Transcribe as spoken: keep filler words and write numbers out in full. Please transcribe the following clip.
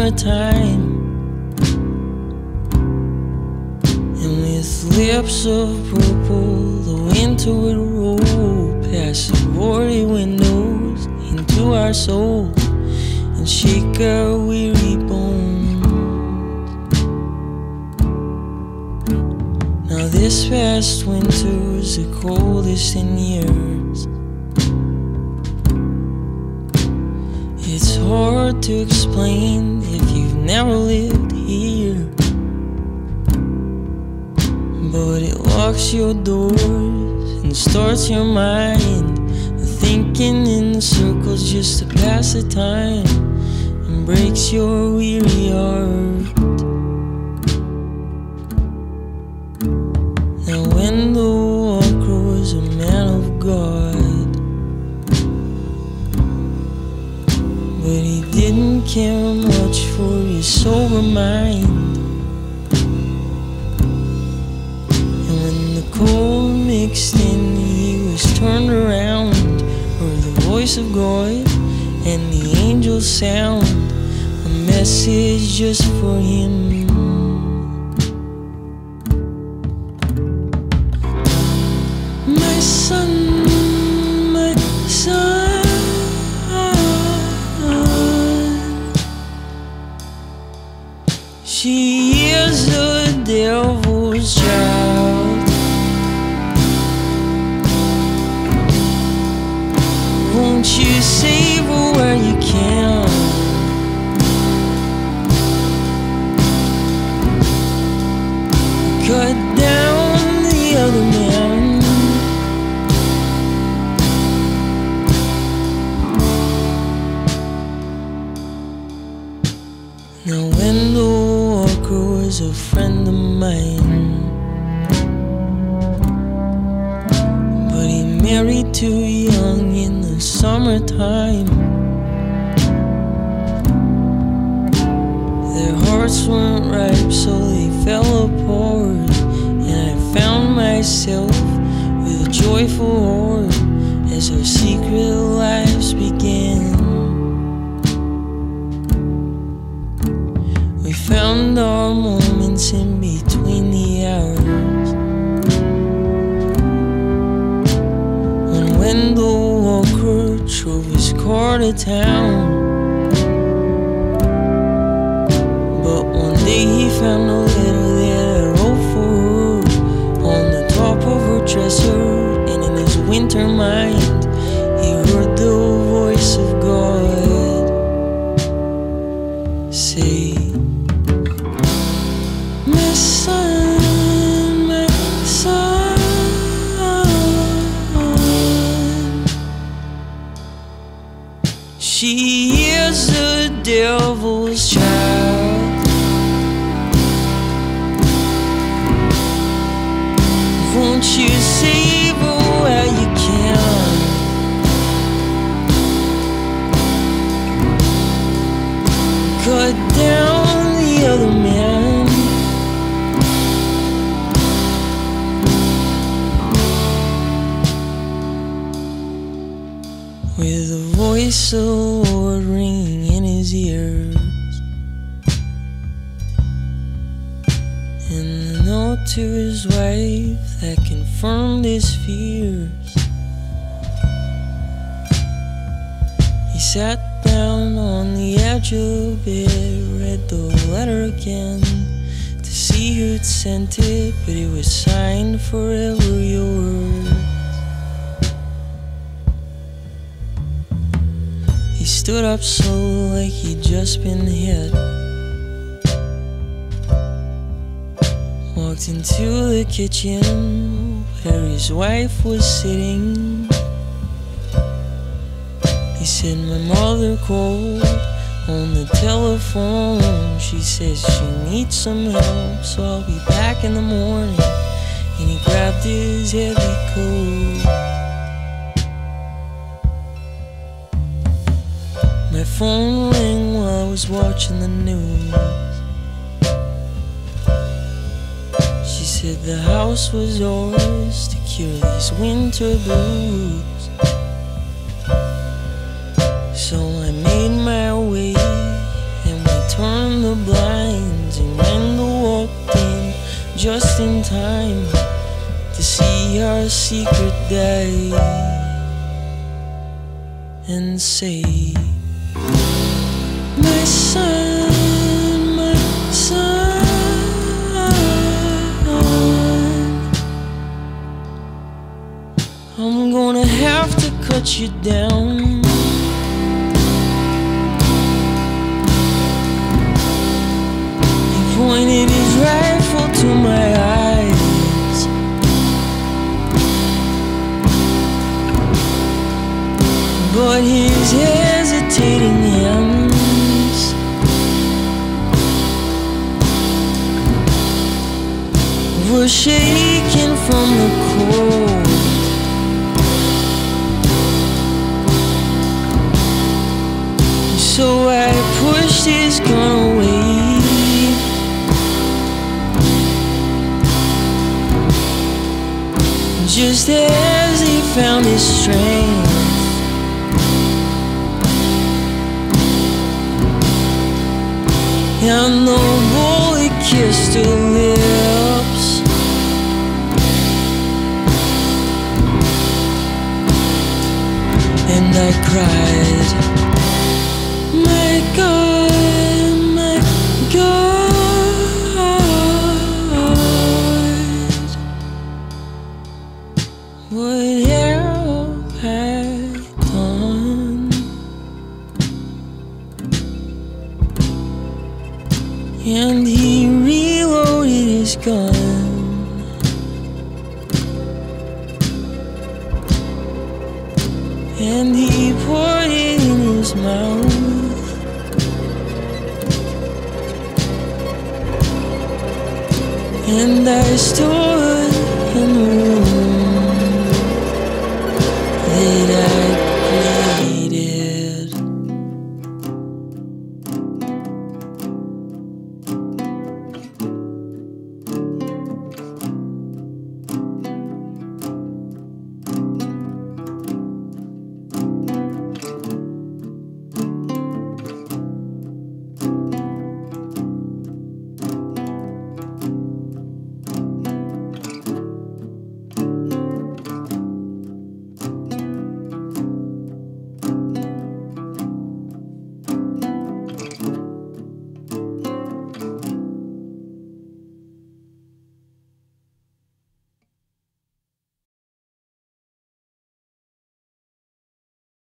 summertime, and with lips of purple the winter would roll past the forty windows into our souls and shake our weary bones. Now this past winter's the coldest in years. It's hard to explain if you've never lived here, but it locks your doors and starts your mind thinking in circles just to pass the time, and breaks your weary heart. Now when the walker was a man of God, but he didn't care much for his sober mind. And when the cold mixed in, he was turned around, heard the voice of God and the angels sound a message just for him. My son, my son, she is the devil's child. Won't you save her where you can? Cut down the other man. Now when the walker was a friend of mine, but he married too young in the summertime. Their hearts weren't ripe, so they fell apart, and I found myself with a joyful heart as our secret lives began. We found our moments in between the hours, when when the walker drove his car to town. But one day he found a letter that I wrote for her on the top of her dresser, and in his winter mind he heard the voice of God say, my son, my son, she is the devil's child. Won't you save her where you can? Cut down the other man. With the voice of the Lord ringing in his ears, and the note to his wife that confirmed his fears. He sat down on the edge of the bed, read the letter again to see who'd sent it, but it was signed forever yours. He stood up slow like he'd just been hit, walked into the kitchen where his wife was sitting. He said, my mother called on the telephone. She says she needs some help, so I'll be back in the morning. And he grabbed his heavy coat. My phone rang while I was watching the news. She said the house was ours to cure these winter blues. So I made my way and we turned just in time to see our secret die and say, my son, my son, I'm gonna have to cut you down. He pointed his rifle to my eyes, but his hesitating hands were shaking from the cold. So I pushed his gun away, just as he found his strength. And the bullet kissed her lips, and I cried, my God, my God, what have I done? And he reloaded his gun, and he poured it in his mouth. And I stood in the